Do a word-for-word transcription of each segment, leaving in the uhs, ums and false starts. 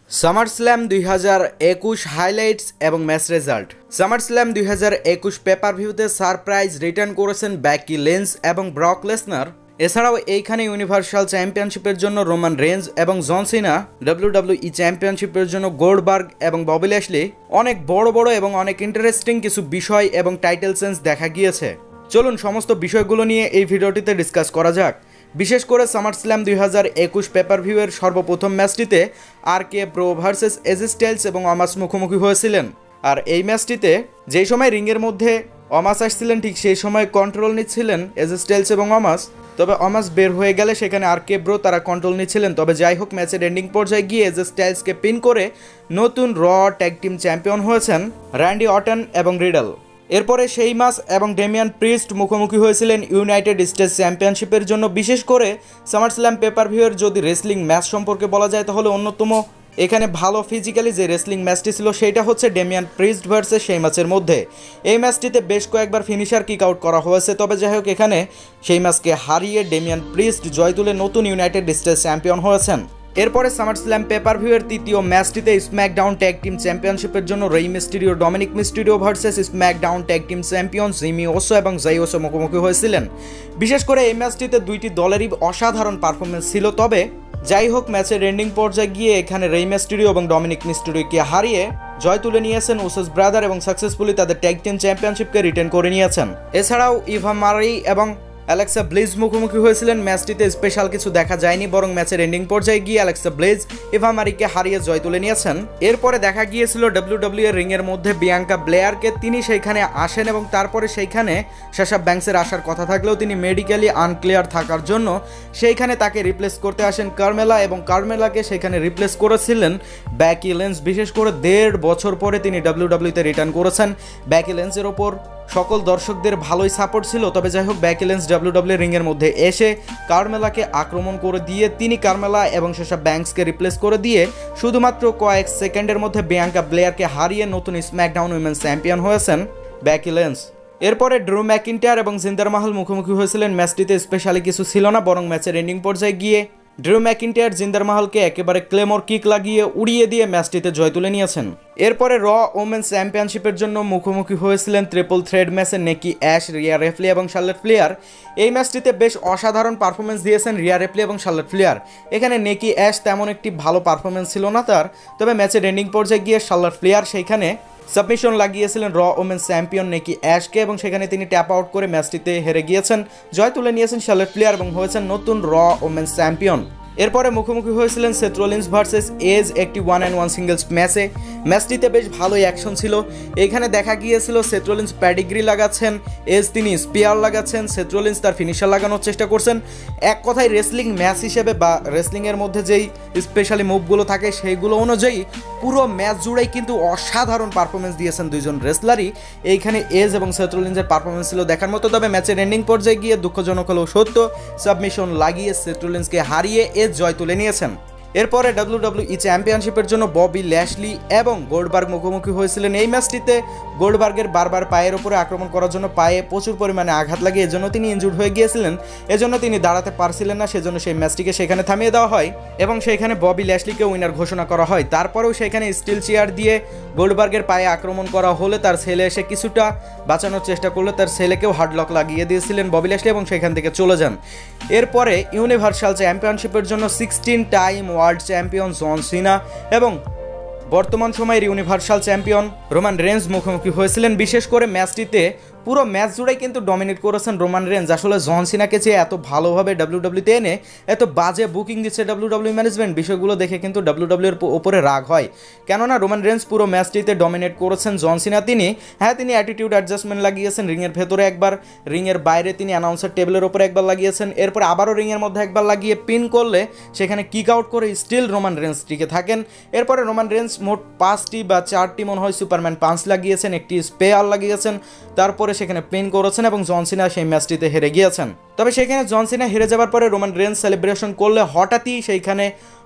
SummerSlam দুই হাজার একুশ হাইলাইটস এবং ম্যাচ রেজাল্ট। সামারস্ল্যাম দুই হাজার একুশ পেপার ভিউতে সারপ্রাইজ রিটার্ন করেছেন বেকি লিঞ্চ এবং ব্রক লেসনার। এছাড়াও এইখানে ইউনিভার্সাল চ্যাম্পিয়নশিপের জন্য রোমান রেঞ্জ এবং জন সিনা, ডাব্লিউডাব্লিউই চ্যাম্পিয়নশিপের জন্য গোল্ডবার্গ এবং ববি ল্যাশলি। অনেক বড় বড় এবং অনেক ইন্টারেস্টিং কিছু বিষয় এবং টাইটেল চেঞ্জ দেখা গিয়েছে। চলুন সমস্ত বিষয়গুলো নিয়ে এই ভিডিওটিতে ডিসকাস করা যাক। বিশেষ করে সামারস্ল্যাম দুই হাজার একুশ পেপার ভিউয়ের সর্বপ্রথম ম্যাচটিতে R K Bro versus AJ Styles এবং অমাস মুখোমুখি হয়েছিলেন। আর এই ম্যাচটিতে যেই সময় রিংয়ের মধ্যে অমাস আসছিলেন ঠিক সেই সময় কন্ট্রোল নিচ্ছিলেন এজি স্টাইলস এবং অমাস। তবে অমাস বের হয়ে গেলে সেখানে আর কে ব্রো তারা কন্ট্রোল নিচ্ছিলেন। তবে যাই হোক, ম্যাচের এন্ডিং পর্যায়ে গিয়ে এজি স্টাইলসকে পিন করে নতুন র ট্যাগ টিম চ্যাম্পিয়ন হয়েছেন র্যান্ডি অর্টন এবং রিডল। এরপরে সেইমাস এবং ডেমিয়ান প্রিস্ট মুখোমুখি হয়েছিলেন ইউনাইটেড স্টেটস চ্যাম্পিয়নশিপের জন্য। বিশেষ করে সামারস্ল্যাম পেপার ভিউয়ের যদি রেসলিং ম্যাচ সম্পর্কে বলা যায় তাহলে অন্যতম এখানে ভালো ফিজিক্যালি যে রেসলিং ম্যাচটি ছিল সেটা হচ্ছে ডেমিয়ান প্রিস্ট ভার্সেস সেইমাসের মধ্যে। এই ম্যাচটিতে বেশ কয়েকবার ফিনিশার কিক আউট করা হয়েছে। তবে যাই হোক, এখানে সেইমাসকে হারিয়ে ডেমিয়ান প্রিস্ট জয় তুলে নতুন ইউনাইটেড স্টেটস চ্যাম্পিয়ন হয়েছেন। এরপরে সামারস্ল্যাম পেপার ভিউয়ের তৃতীয় ম্যাচটিতে স্ম্যাকডাউন ট্যাগ টিম চ্যাম্পিয়নশিপের জন্য Rey Mysterio Dominik Mysterio versus SmackDown tag team champion Jimmy Uso এবং জাই ওসো মুখোমুখি হয়েছিলেন। বিশেষ করে এই ম্যাচটিতে দুইটি দলেরই অসাধারণ পারফরমেন্স ছিল। তবে যাই হোক, ম্যাচের এন্ডিং পর্যায়ে গিয়ে এখানে রেই মিস্টেরিও এবং ডমিনিক মিস্টেরিওকে হারিয়ে জয় তুলে নিয়েছেন ওসোস ব্রাদার এবং সাকসেসফুলি তাদের ট্যাগ টিম চ্যাম্পিয়নশিপকে রিটেন করে নিয়েছেন। এছাড়াও ইভা মারি এবং অ্যালেক্সা ব্লিজ মুখোমুখি হয়েছিলেন। ম্যাচটিতে স্পেশাল কিছু দেখা যায়নি, বরং ম্যাচের এন্ডিং পর্যায়ে গিয়ে অ্যালেক্সা ব্লিজ ইভা মারিকে হারিয়ে জয় তুলে নিয়েছেন। এরপরে দেখা গিয়েছিল ডাব্লিউডাব্লিউ এর রিংয়ের মধ্যে বিয়াঙ্কা ব্লেয়ারকে। তিনি সেইখানে আসেন এবং তারপরে সেইখানে সাশা ব্যাঙ্কসের আসার কথা থাকলেও তিনি মেডিকেলি আনক্লিয়ার থাকার জন্য সেইখানে তাকে রিপ্লেস করতে আসেন কার্মেলা, এবং কার্মেলাকে সেখানে রিপ্লেস করেছিলেন বেকি লিঞ্চ। বিশেষ করে দেড় বছর পরে তিনি ডাব্লিউডাব্লিউতে রিটার্ন করেছেন। বেকি লিঞ্চের ওপর সকল দর্শকদের ভালোই সাপোর্ট ছিল। তবে যাই হোক, বেকি লিঞ্চ ডাব্লিউডাব্লিউ রিংয়ের মধ্যে এসে কার্মেলাকে আক্রমণ করে দিয়ে তিনি কার্মেলা এবং সাশা ব্যাঙ্কসকে রিপ্লেস করে দিয়ে শুধুমাত্র কয়েক সেকেন্ডের মধ্যে বিয়াঙ্কা ব্লেয়ারকে হারিয়ে নতুন স্ম্যাকডাউন উইমেন্স চ্যাম্পিয়ন হয়েছেন বেকি লিঞ্চ। এরপরে ড্রু ম্যাকিন্টায়ার এবং জিন্দার মাহাল মুখোমুখি হয়েছিলেন। ম্যাচটিতে স্পেশালি কিছু ছিল না, বরং ম্যাচের এন্ডিং পর্যায়ে গিয়ে ড্রু ম্যাকিন্টায়ার জিন্দার মাহালকে একেবারে ক্লেমর কিক লাগিয়ে উড়িয়ে দিয়ে ম্যাচটিতে জয় তুলে নিয়েছেন। এরপরে র ওমেন্স চ্যাম্পিয়নশিপের জন্য মুখোমুখি হয়েছিলেন ট্রিপল থ্রেড ম্যাচে নেকি অ্যাশ, রিয়া রেফলি এবং শার্লেট ফ্লেয়ার। এই ম্যাচটিতে বেশ অসাধারণ পারফরমেন্স দিয়েছেন রিয়া রেফলি এবং শার্লেট ফ্লেয়ার। এখানে নেকি অ্যাশ তেমন একটি ভালো পারফরমেন্স ছিল না তার। তবে ম্যাচের এন্ডিং পর্যায়ে গিয়ে শার্লেট ফ্লেয়ার সেইখানে সাবমিশন লাগিয়েছিলেন র ওমেন্স চ্যাম্পিয়ন নেকি অ্যাশকে, এবং সেখানে তিনি ট্যাপ আউট করে ম্যাচটিতে হেরে গিয়েছেন। জয় তুলে নিয়েছেন শার্লেট ফ্লেয়ার এবং হয়েছেন নতুন র ওমেন্স চ্যাম্পিয়ন। এরপরে মুখোমুখি হয়েছিলেন সেথ রলিন্স ভার্সেস এজ একটি ওয়ান অ্যান্ড ওয়ান সিঙ্গলস ম্যাচে। ম্যাচটিতে বেশ ভালোই অ্যাকশন ছিল। এখানে দেখা গিয়েছিল সেথ রলিন্স প্যাডিগ্রি লাগাচ্ছেন, এজ তিনি স্পিয়ার লাগাচ্ছেন, সেথ রলিন্স তার ফিনিশার লাগানোর চেষ্টা করছেন। এক কথায় রেসলিং ম্যাচ হিসেবে বা রেসলিংয়ের মধ্যে যেই স্পেশালি মুভগুলো থাকে সেইগুলো অনুযায়ী পুরো ম্যাচ জুড়েই কিন্তু অসাধারণ পারফরমেন্স দিয়েছেন দুইজন রেসলারই। এইখানে এজ এবং সেথ রলিন্সের পারফরমেন্স ছিল দেখার মতো। তবে ম্যাচের এন্ডিং পর্যায়ে গিয়ে দুঃখজনক হলেও সত্য, সাবমিশন লাগিয়ে সেথ রলিন্সকে হারিয়ে এজ জয় তুলে নিয়েছেন। এরপরে ডাব্লিউডাব্লিউই চ্যাম্পিয়নশিপের জন্য ববি ল্যাশলি এবং গোল্ডবার্গ মুখোমুখি হয়েছিলেন। এই ম্যাচটিতে গোল্ডবার্গের বারবার পায়ের উপরে আক্রমণ করার জন্য পায়ে প্রচুর পরিমাণে আঘাত লাগে, এজন্য তিনি ইনজুর্ড হয়ে গিয়েছিলেন। এজন্য তিনি দাঁড়াতে পারছিলেন না, সেজন্য সেই ম্যাচটিকে সেখানে থামিয়ে দেওয়া হয় এবং সেখানে ববি ল্যাশলিকে উইনার ঘোষণা করা হয়। তারপরেও সেখানে স্টিল চেয়ার দিয়ে গোল্ডবার্গের পায়ে আক্রমণ করা হলে তার ছেলে এসে কিছুটা বাঁচানোর চেষ্টা করলে তার ছেলেকেও হার্ডলক লাগিয়ে দিয়েছিলেন ববি ল্যাশলি এবং সেখান থেকে চলে যান। এরপরে ইউনিভার্সাল চ্যাম্পিয়নশিপের জন্য sixteen time world champion John Cena এবং বর্তমান সময়ের ইউনিভার্সাল চ্যাম্পিয়ন রোমান রেঞ্জ মুখোমুখি হয়েছিলেন। বিশেষ করে ম্যাচটিতে পুরো ম্যাচ জুড়েই কিন্তু ডমিনেট করেছেন রোমান রেঞ্জ। আসলে জন সিনাকে চেয়ে এত ভালোভাবে ডাব্লিউডাব্লিউতে এনে এত বাজে বুকিং দিচ্ছে ডাব্লিউডাব্লিউ ম্যানেজমেন্ট, বিষয়গুলো দেখে কিন্তু ডাব্লিউডাব্লিউর ওপরে রাগ হয়। কেননা রোমান রেঞ্জ পুরো ম্যাচটিতে ডমিনেট করেছেন। জন সিনা তিনি হ্যাঁ তিনি অ্যাটিটিউড অ্যাডজাস্টমেন্ট লাগিয়েছেন, রিংয়ের ভেতরে একবার, রিংয়ের বাইরে তিনি অ্যানাউন্সার টেবিলের ওপরে একবার লাগিয়েছেন, এরপর আবারও রিংয়ের মধ্যে একবার লাগিয়ে পিন করলে সেখানে কিক আউট করে স্টিল রোমান রেঞ্জ টিকে থাকেন। এরপরে রোমান রেঞ্জ মোট পাঁচটি বা চারটি মনে হয় সুপারম্যান পাঞ্চ লাগিয়েছেন, একটি স্পেয়ার লাগিয়েছেন, তারপরে সেখানে পিন করেছেন এবং জন সিনা সেই ম্যাচটিতে হেরে গিয়েছেন। তবে সেখানে জন সিনা হেরে যাওয়ার পরে রোমান রেঞ্জ সেলিব্রেশন করলে হঠাৎই সেইখানে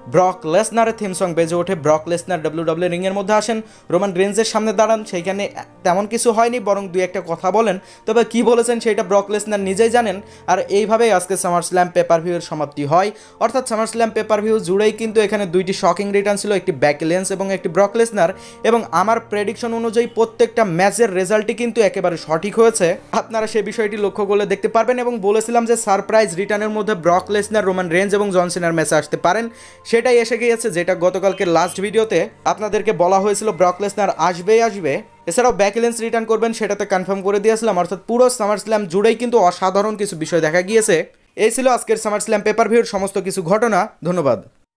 ব্রক লেসনারের থিম সং বেজে ওঠে। ব্রক লেসনার ডাব্লিউডাব্লিউ রিং এর মধ্যে আসেন, রোমান রেঞ্জের সামনে দাঁড়ান, সেইখানে তেমন কিছু হয়নি, বরং দুই একটা কথা বলেন, তবে কি বলেছেন সেটা ব্রক লেসনার নিজেই জানেন। আর এইভাবেই আজকে সামার স্ল্যাম পেপার ভিউয়ের সমাপ্তি হয়, অর্থাৎ সামার স্ল্যাম পেপার ভিউ জুড়েই কিন্তু এখানে দুইটি শকিং রিটার্ন ছিল, একটি বেকি লিঞ্চ এবং একটি ব্রক লেসনার, এবং আমার প্রেডিকশন অনুযায়ী প্রত্যেকটা ম্যাচের রেজাল্টই কিন্তু একেবারে সঠিক হয়েছে। আপনারা সেই বিষয়টি লক্ষ্য করলে দেখতে পারবেন, এবং বলেছিলাম যে সারপ্রাইজ রিটার্নের মধ্যে ব্রক লেসনার, রোমান রেঞ্জ এবং জন সিনার ম্যাচে আসতে পারেন, সেটাই এসে গিয়েছে, যেটা গতকালকে লাস্ট ভিডিওতে আপনাদেরকে বলা হয়েছিল ব্রক লেসনার আসবেই আসবে। এছাড়াও বেকি লিঞ্চ রিটার্ন করবেন সেটাতে কনফার্ম করে দিয়েছিলাম, অর্থাৎ পুরো সামার স্ল্যাম জুড়েই কিন্তু অসাধারণ কিছু বিষয় দেখা গিয়েছে। এই ছিল আজকের সামার স্ল্যাম পেপার ভিউর সমস্ত কিছু ঘটনা। ধন্যবাদ।